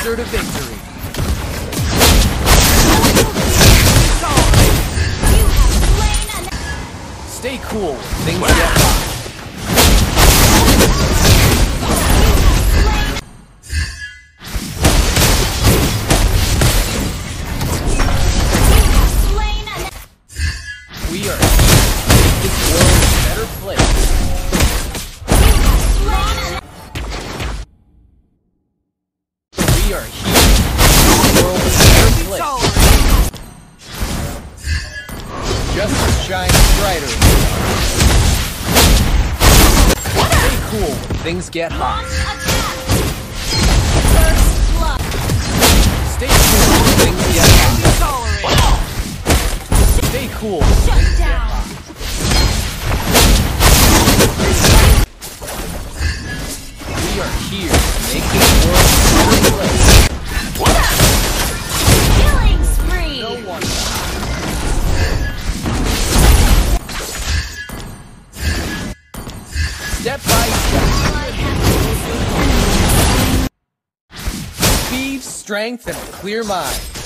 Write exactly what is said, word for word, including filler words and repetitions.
closer to victory. Stay cool when things get hot. We are here to make this world a better place. We are here to make this world a better place. Justice shines brighter. Stay cool when things get hot. Stay cool when things get hot. Stay cool. Shut down. We are here to make this world a better place. Killing spree. No one. Step by step. Speed, strength, and a clear mind.